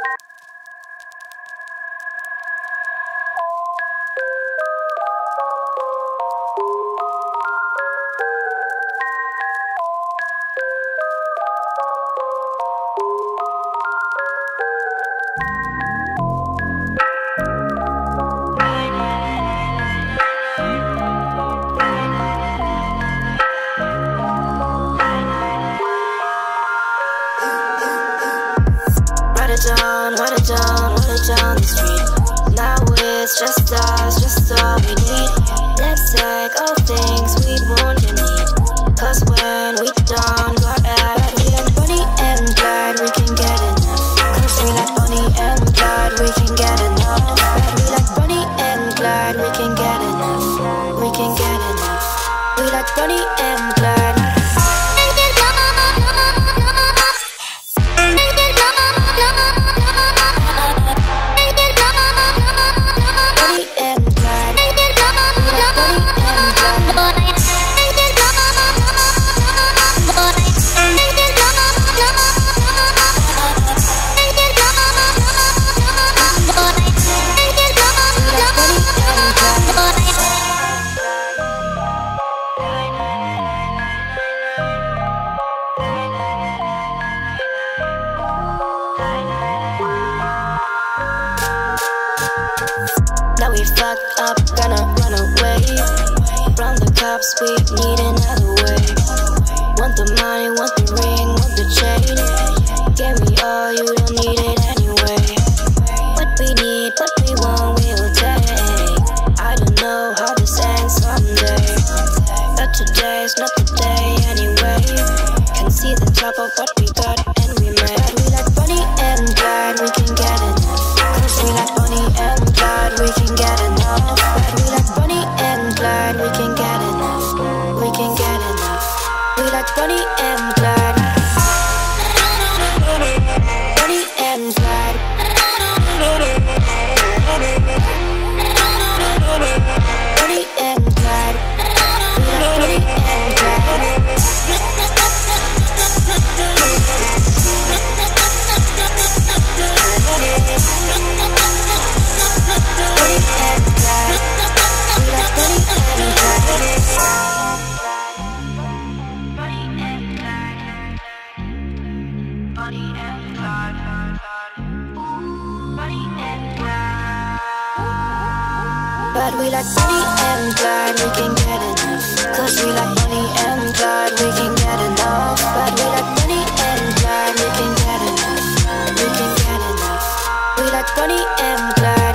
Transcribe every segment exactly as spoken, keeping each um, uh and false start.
Down, write it down, write it down the street. Now it's just us, just all we need. Let's take all things we want and need. Cause when we done got out, we like Bonnie and Clyde, we can get enough. Cause we like Bonnie and Clyde, we can get enough. We like Bonnie and Clyde, we can get enough. We can get enough. We like Bonnie and Clyde. Now we fucked up, gonna run away from the cops, we need another way. Want the money, want the ring, want the chain. Give me all, you don't need it anyway. What we need, what we want, we'll take. I don't know how this ends someday, but today's not the day anyway. Can see the top of what we got and we made. We like Bonnie and Clyde, we can get enough. Cause we like Bonnie and Clyde, we can get enough. We like Bonnie and Clyde, we can get enough. We can get enough. We like Bonnie and Clyde. Bonnie and Clyde. Bonnie and Clyde. We like Bonnie and Clyde. But we like Bonnie and Clyde, we can get enough. Cause we like Bonnie and Clyde, we can get enough. But we like Bonnie and Clyde, we can get enough. We can get enough. We like Bonnie and Clyde.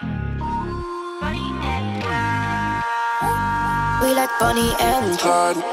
We like Bonnie and Clyde.